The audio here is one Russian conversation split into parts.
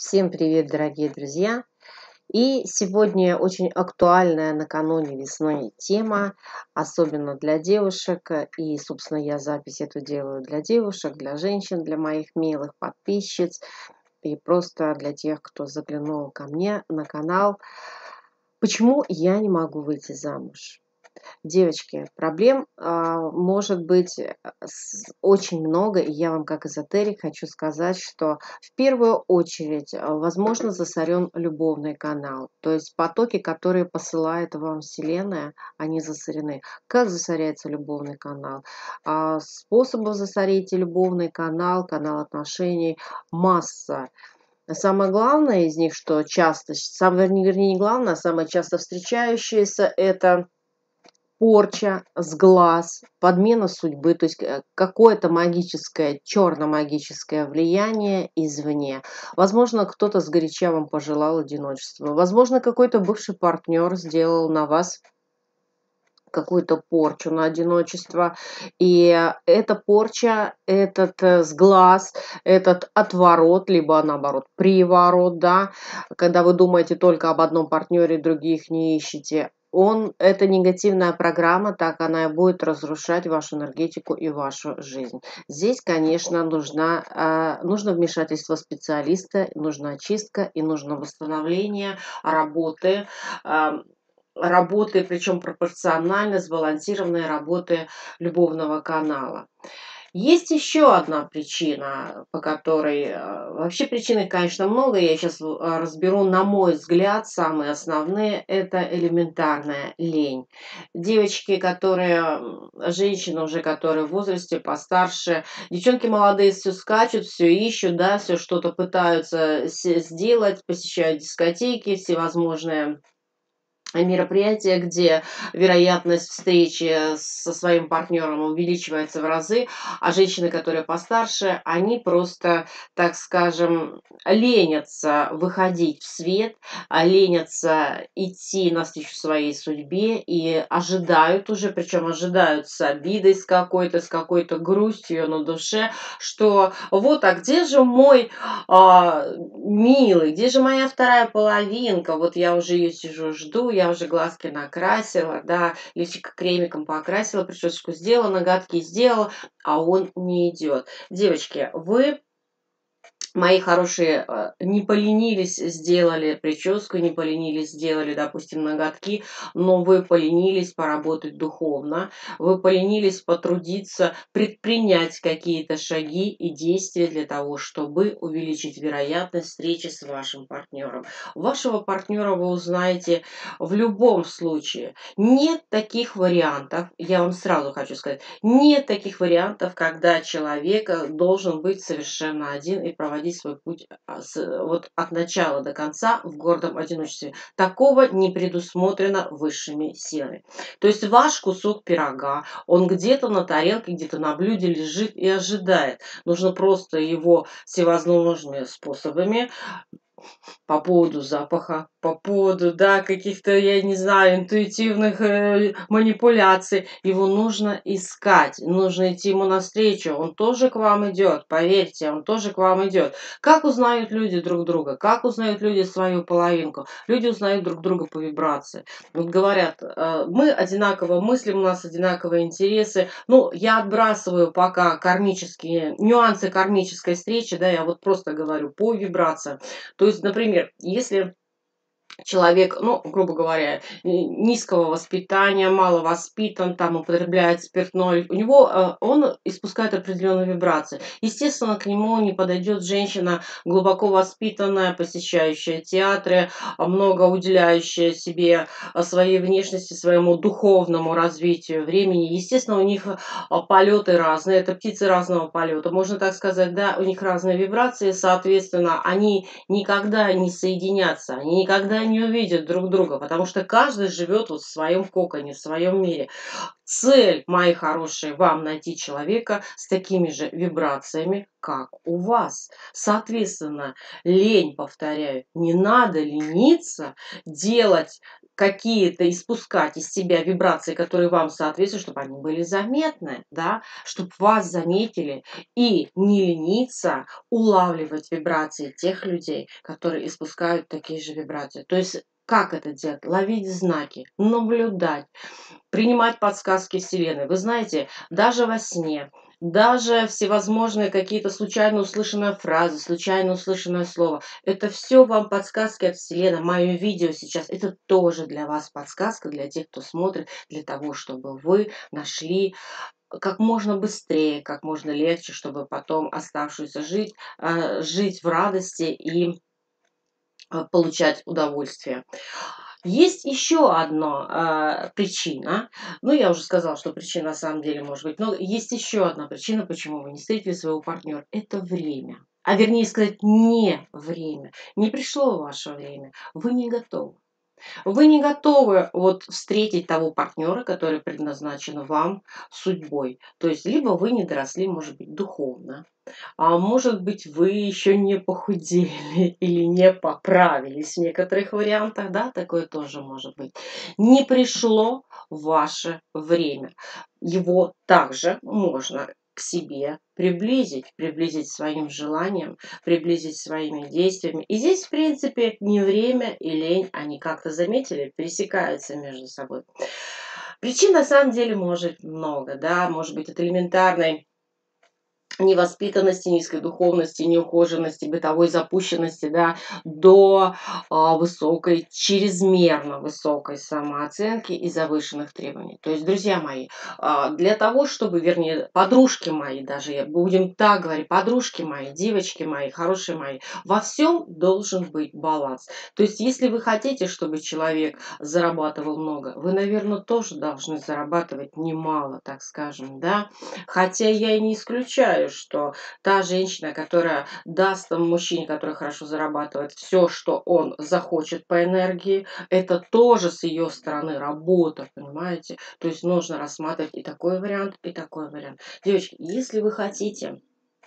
Всем привет, дорогие друзья! И сегодня очень актуальная накануне весны тема, особенно для девушек. И, собственно, я запись эту делаю для девушек, для женщин, для моих милых подписчиц и просто для тех, кто заглянул ко мне на канал. Почему я не могу выйти замуж? Девочки, проблем может быть очень много, и я вам как эзотерик хочу сказать, что в первую очередь, возможно, засорен любовный канал. То есть потоки, которые посылает вам Вселенная, они засорены. Как засоряется любовный канал? Способов засорить любовный канал, канал отношений масса. Самое главное из них, что часто, вернее, не главное, а самое часто встречающееся, это порча с глаз, подмена судьбы, то есть какое-то магическое, черно-магическое влияние извне. Возможно, кто-то сгоряча вам пожелал одиночества. Возможно, какой-то бывший партнер сделал на вас какую-то порчу на одиночество. И эта порча, этот сглаз, этот отворот, либо наоборот приворот, да, когда вы думаете только об одном партнере, других не ищете, это негативная программа, так она и будет разрушать вашу энергетику и вашу жизнь. Здесь, конечно, нужно вмешательство специалиста, нужна очистка и нужно восстановление работы, причем пропорционально сбалансированной работы любовного канала. Есть еще одна причина, по которой вообще причин, конечно, много. Я сейчас разберу, на мой взгляд, самые основные. Это элементарная лень. Девочки, женщины уже, которые в возрасте постарше, девчонки молодые все скачут, все ищут, да, все что-то пытаются сделать, посещают дискотеки, всевозможные мероприятия, где вероятность встречи со своим партнером увеличивается в разы, а женщины, которые постарше, они просто, так скажем, ленятся выходить в свет, ленятся идти навстречу своей судьбе и ожидают уже, причем ожидают с обидой с какой-то грустью на душе, что вот, а где же мой милый, где же моя вторая половинка? Вот я уже ее сижу, жду, я уже глазки накрасила, да, личико кремиком покрасила, прическу сделала, ноготки сделала, а он не идет. Девочки, вы, мои хорошие, не поленились, сделали прическу, не поленились, сделали, допустим, ноготки, но вы поленились поработать духовно, вы поленились потрудиться, предпринять какие-то шаги и действия для того, чтобы увеличить вероятность встречи с вашим партнером. Вашего партнера вы узнаете в любом случае. Нет таких вариантов, я вам сразу хочу сказать, нет таких вариантов, когда человек должен быть совершенно один и проводить свой путь вот от начала до конца в гордом одиночестве. Такого не предусмотрено высшими силами. То есть ваш кусок пирога, он где-то на тарелке, где-то на блюде лежит и ожидает. Нужно просто его всевозможными способами по поводу запаха, по поводу, да, каких-то, я не знаю, интуитивных манипуляций. Его нужно искать, нужно идти ему навстречу. Он тоже к вам идет, поверьте, он тоже к вам идет. Как узнают люди друг друга? Как узнают люди свою половинку? Люди узнают друг друга по вибрации. Вот говорят, мы одинаково мыслим, у нас одинаковые интересы. Ну, я отбрасываю пока нюансы кармической встречи, да, я вот просто говорю по вибрациям. То есть, например, если человек, ну, грубо говоря, низкого воспитания, мало воспитан, там употребляет спиртное, он испускает определенные вибрации. Естественно, к нему не подойдет женщина глубоко воспитанная, посещающая театры, много уделяющая себе своей внешности, своему духовному развитию времени. Естественно, у них полеты разные, это птицы разного полета, можно так сказать, да, у них разные вибрации, соответственно, они никогда не соединятся, они никогда не увидят друг друга, потому что каждый живет вот в своем коконе, в своем мире. Цель, мои хорошие, вам найти человека с такими же вибрациями, как у вас. Соответственно, лень, повторяю, не надо лениться делать какие-то испускать из себя вибрации, которые вам соответствуют, чтобы они были заметны, да, чтобы вас заметили, и не лениться улавливать вибрации тех людей, которые испускают такие же вибрации. То есть как это делать? Ловить знаки, наблюдать, принимать подсказки Вселенной. Вы знаете, даже во сне, даже всевозможные какие-то случайно услышанные фразы, случайно услышанное слово. Это все вам подсказки от Вселенной. Мое видео сейчас это тоже для вас подсказка, для тех, кто смотрит, для того, чтобы вы нашли как можно быстрее, как можно легче, чтобы потом оставшуюся жить в радости и получать удовольствие. Есть еще одна причина. Ну, я уже сказала, что причин на самом деле может быть много. Есть еще одна причина, почему вы не встретили своего партнера. Это время. А вернее сказать, не время. Не пришло ваше время. Вы не готовы. Вы не готовы вот встретить того партнера, который предназначен вам судьбой. То есть либо вы не доросли, может быть, духовно, а может быть, вы еще не похудели или не поправились в некоторых вариантах, да, такое тоже может быть. Не пришло ваше время. Его также можно к себе приблизить своим желанием, приблизить своими действиями. И здесь, в принципе, не время и лень, они как-то заметили, пересекаются между собой. Причин на самом деле может много, да, может быть от элементарной невоспитанности, низкой духовности, неухоженности, бытовой запущенности, да, до высокой, чрезмерно высокой самооценки и завышенных требований. То есть, друзья мои, для того, чтобы, вернее, подружки мои, даже будем так говорить, подружки мои, девочки мои, хорошие мои, во всем должен быть баланс. То есть, если вы хотите, чтобы человек зарабатывал много, вы, наверное, тоже должны зарабатывать немало, так скажем, да. Хотя я и не исключаю, что та женщина, которая даст тому мужчине, который хорошо зарабатывает, все, что он захочет по энергии, это тоже с ее стороны работа, понимаете? То есть нужно рассматривать и такой вариант, и такой вариант. Девочки, если вы хотите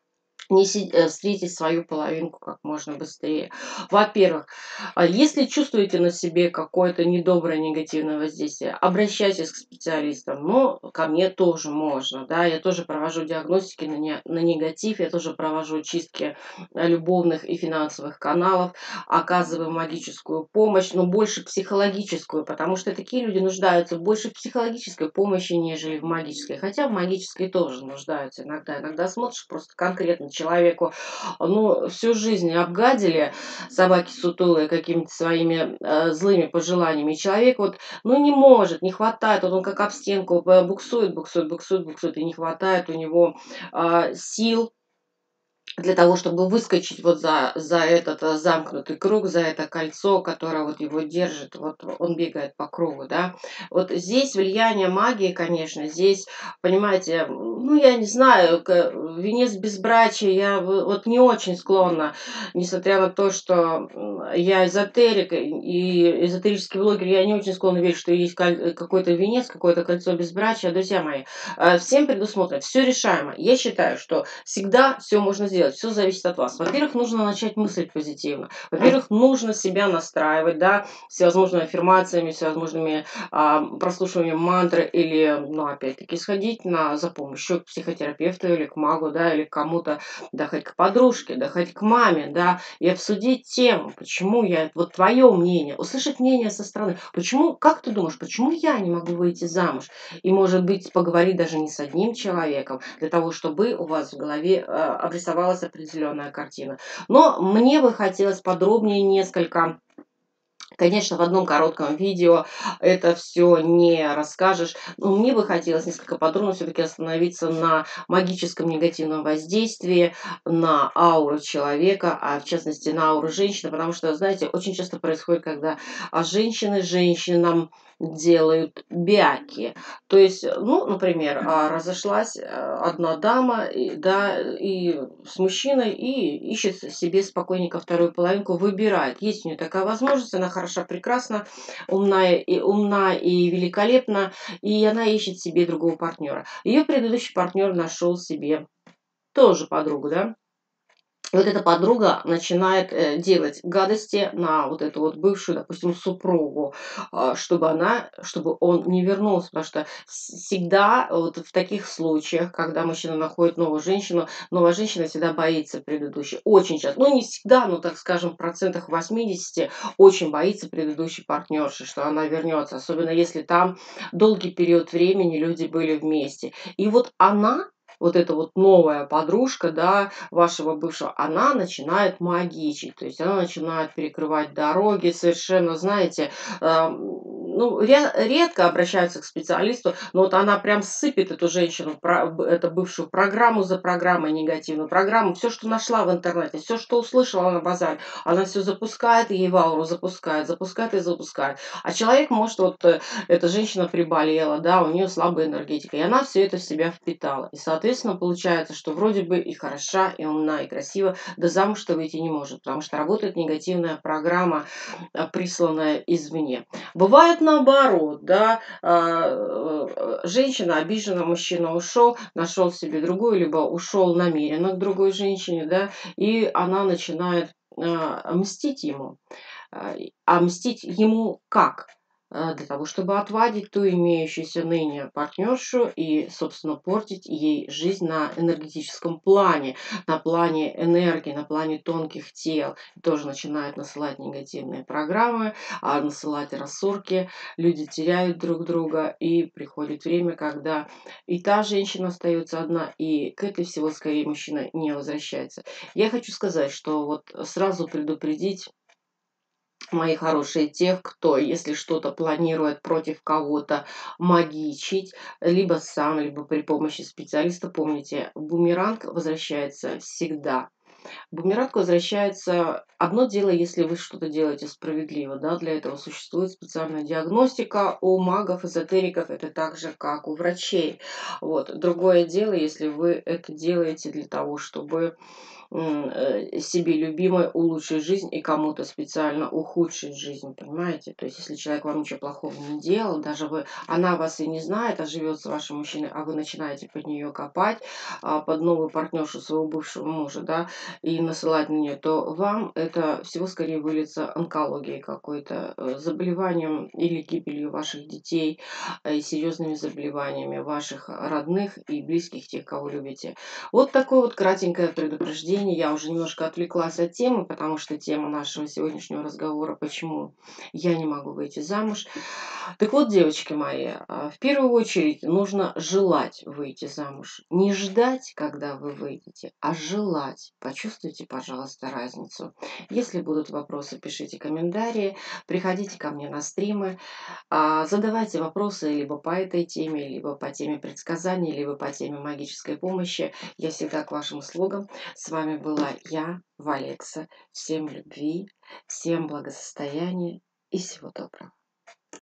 встретить свою половинку как можно быстрее. Во-первых, если чувствуете на себе какое-то недоброе негативное воздействие, обращайтесь к специалистам. Но ко мне тоже можно. Да? Я тоже провожу диагностики на негатив, я тоже провожу чистки любовных и финансовых каналов, оказываю магическую помощь, но больше психологическую, потому что такие люди нуждаются больше в психологической помощи, нежели в магической. Хотя в магической тоже нуждаются иногда. Иногда смотришь просто конкретно человеку, ну, всю жизнь обгадили собаки сутулые какими-то своими злыми пожеланиями. И человек вот, ну, не может, не хватает, вот он как об стенку буксует, и не хватает у него сил для того, чтобы выскочить вот за этот замкнутый круг, за это кольцо, которое вот его держит, вот он бегает по кругу, да. Вот здесь влияние магии, конечно, здесь, понимаете, ну, я не знаю, венец безбрачия, я вот не очень склонна, несмотря на то, что я эзотерик и эзотерический блогер, я не очень склонна верить, что есть какой-то венец, какое-то кольцо безбрачия. Друзья мои, всем предусмотрено, все решаемо. Я считаю, что всегда все можно сделать, все зависит от вас. Во-первых, нужно начать мыслить позитивно. Во-первых, нужно себя настраивать, да, всевозможными аффирмациями, всевозможными прослушиванием мантры или, ну, опять-таки, сходить за помощью к психотерапевту или к магу, да, или к кому-то, да, хоть к подружке, да, хоть к маме, да, и обсудить тему, почему я, вот твое мнение, услышать мнение со стороны, почему, как ты думаешь, почему я не могу выйти замуж? И, может быть, поговорить даже не с одним человеком, для того, чтобы у вас в голове обрисовалась определенная картина. Но мне бы хотелось подробнее несколько. Конечно, в одном коротком видео это все не расскажешь, но мне бы хотелось несколько подробно все-таки остановиться на магическом негативном воздействии, на ауру человека, а в частности на ауру женщины, потому что, знаете, очень часто происходит, когда женщины женщинам делают бяки. То есть, ну, например, разошлась одна дама, да, и с мужчиной, и ищет себе спокойненько вторую половинку, выбирает. Есть у нее такая возможность, она хороша, прекрасна, умна и великолепна, и она ищет себе другого партнера. Ее предыдущий партнер нашел себе тоже подругу, да, вот эта подруга начинает, делать гадости на вот эту вот бывшую, допустим, супругу, чтобы он не вернулся. Потому что всегда вот в таких случаях, когда мужчина находит новую женщину, новая женщина всегда боится предыдущей. Очень часто. Ну, не всегда, но, так скажем, в процентах 80 очень боится предыдущей партнерши, что она вернется. Особенно если там долгий период времени люди были вместе. И вот она, вот эта вот новая подружка, да, вашего бывшего, она начинает магичить, то есть она начинает перекрывать дороги совершенно, знаете, ну, редко обращаются к специалисту, но вот она прям сыпет эту женщину, эту бывшую программу за программой, негативную программу, все, что нашла в интернете, все, что услышала на базаре, она все запускает, ей в ауру запускает, запускает и запускает. А человек может, вот эта женщина приболела, да, у нее слабая энергетика, и она все это в себя впитала. И, соответственно, получается, что вроде бы и хороша, и умна, и красива, да замуж-то выйти не может, потому что работает негативная программа, присланная извне. Бывает наоборот, да, женщина обижена, мужчина ушел, нашел себе другую, либо ушел намеренно к другой женщине, да, и она начинает мстить ему. А мстить ему как? Для того, чтобы отвадить ту имеющуюся ныне партнершу и, собственно, портить ей жизнь на энергетическом плане, на плане энергии, на плане тонких тел. Тоже начинают насылать негативные программы, насылать рассорки, люди теряют друг друга, и приходит время, когда и та женщина остается одна, и к этой всего скорее мужчина не возвращается. Я хочу сказать, что вот сразу предупредить, мои хорошие, тех, кто, если что-то планирует против кого-то магичить, либо сам, либо при помощи специалиста, помните, бумеранг возвращается всегда. Бумеранг возвращается. Одно дело, если вы что-то делаете справедливо, да, для этого существует специальная диагностика у магов, эзотериков, это так же, как у врачей. Вот. Другое дело, если вы это делаете для того, чтобы себе любимой улучшить жизнь и кому-то специально ухудшить жизнь, понимаете? То есть, если человек вам ничего плохого не делал, даже она вас и не знает, а живет с вашим мужчиной, а вы начинаете под нее копать, под новую партнершу своего бывшего мужа, да, и насылать на нее, то вам это всего скорее выльется онкологией какой-то, заболеванием или гибелью ваших детей, и серьезными заболеваниями ваших родных и близких, тех, кого любите. Вот такое вот кратенькое предупреждение. Я уже немножко отвлеклась от темы, потому что тема нашего сегодняшнего разговора — почему я не могу выйти замуж. Так вот, девочки мои, в первую очередь нужно желать выйти замуж. Не ждать, когда вы выйдете, а желать. Почувствуйте, пожалуйста, разницу. Если будут вопросы, пишите комментарии, приходите ко мне на стримы, задавайте вопросы либо по этой теме, либо по теме предсказаний, либо по теме магической помощи. Я всегда к вашим услугам. С вами была я, Валекса. Всем любви, всем благосостояния и всего доброго.